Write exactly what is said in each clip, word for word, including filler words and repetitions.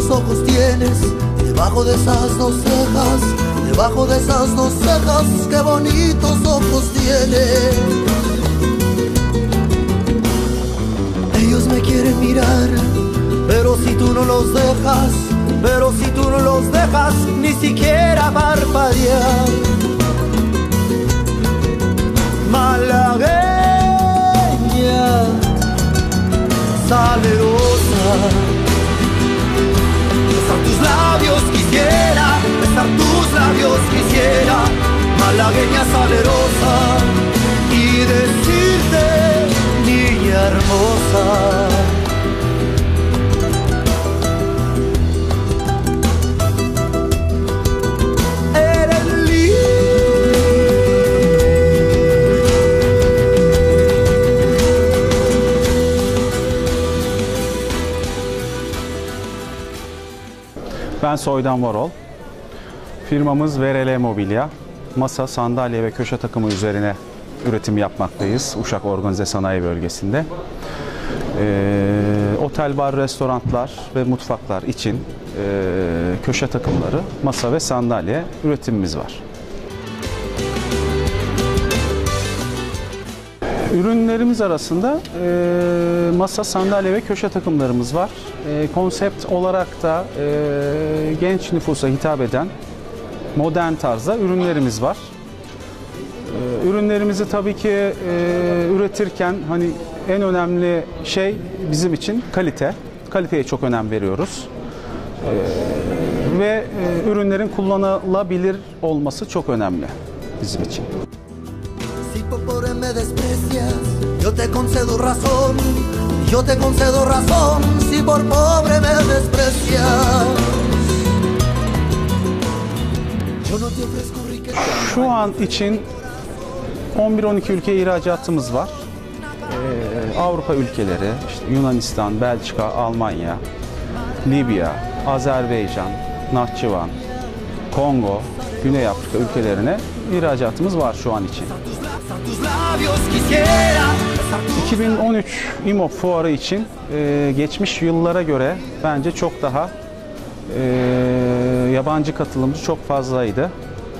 ojos tienes, debajo de esas dos cejas, debajo de esas dos cejas, qué bonitos ojos tienes. Ellos me quieren mirar, pero si tú no los dejas, pero si tú no los dejas, ni siquiera parpadear. Malagueña, salerosa, besar tus labios quisiera, besar tus labios quisiera, malagueña salerosa, y decirte, niña hermosa. Ben Soydan Varol. Firmamız V R L Mobilya. Masa, sandalye ve köşe takımı üzerine üretim yapmaktayız Uşak Organize Sanayi Bölgesi'nde. Ee, otel, bar, restoranlar ve mutfaklar için e, köşe takımları, masa ve sandalye üretimimiz var. Ürünlerimiz arasında e, masa, sandalye ve köşe takımlarımız var. E, konsept olarak da e, genç nüfusa hitap eden modern tarzda ürünlerimiz var. E, ürünlerimizi tabii ki e, üretirken hani en önemli şey bizim için kalite. Kaliteye çok önem veriyoruz. E, ve e, ürünlerin kullanılabilir olması çok önemli bizim için. Pobre me desprecias, yo te concedo razón, yo te concedo razón, si por pobre me desprecias. Yo no te ofrezco riqueza. Şu an için on bir on iki ülke ihracatımız var. Ee, Avrupa ülkeleri, işte Yunanistan, Belçika, Almanya, Libya, Azerbaycan, Nahçıvan, Kongo, Güney Afrika ülkelerine ihracatımız var şu an için. iki bin on üç İMOP fuarı için e, geçmiş yıllara göre bence çok daha e, yabancı katılımcı çok fazlaydı.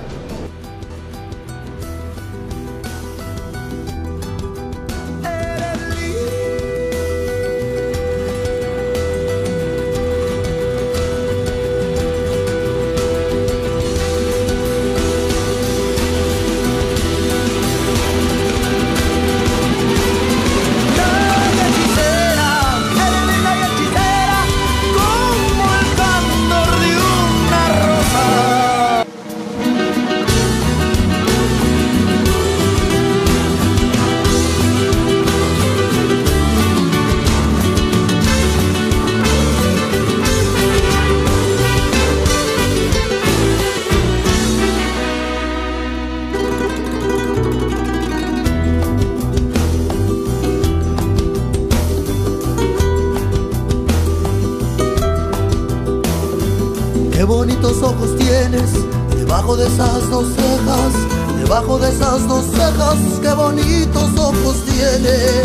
Qué bonitos ojos tienes, debajo de esas dos cejas, debajo de esas dos cejas, qué bonitos ojos tienes.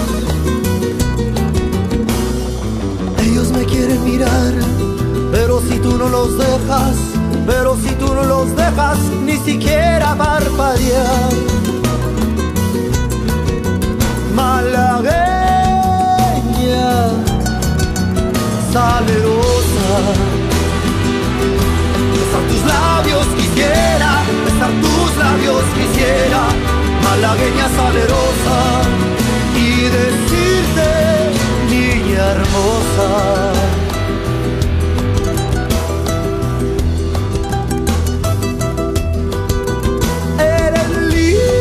Ellos me quieren mirar, pero si tú no los dejas, pero si tú no los dejas, ni siquiera parpadear. Malagueña, salerosa, besar tus labios quisiera, besar tus labios quisiera, malagueña salerosa, y decirte, niña hermosa. Eres libre.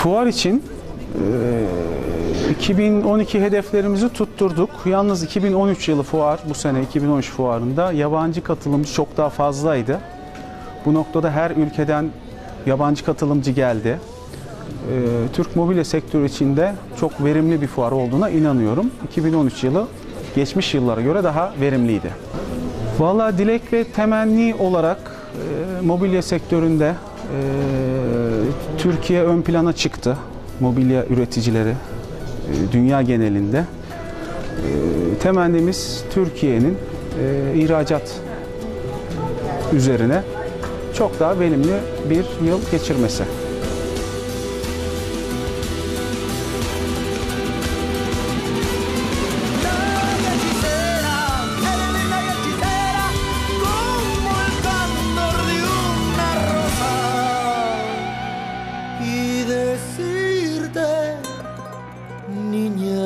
Fuar için e, iki bin on iki hedeflerimizi tutturduk. Yalnız iki bin on üç yılı fuar, bu sene iki bin on üç fuarında yabancı katılımcı çok daha fazlaydı. Bu noktada her ülkeden yabancı katılımcı geldi. E, Türk mobilya sektörü içinde çok verimli bir fuar olduğuna inanıyorum. iki bin on üç yılı geçmiş yıllara göre daha verimliydi. Vallahi dilek ve temenni olarak e, mobilya sektöründe e, Türkiye ön plana çıktı. Mobilya üreticileri e, dünya genelinde. E, temennimiz Türkiye'nin e, ihracat üzerine çok daha verimli bir yıl geçirmesi. Niña,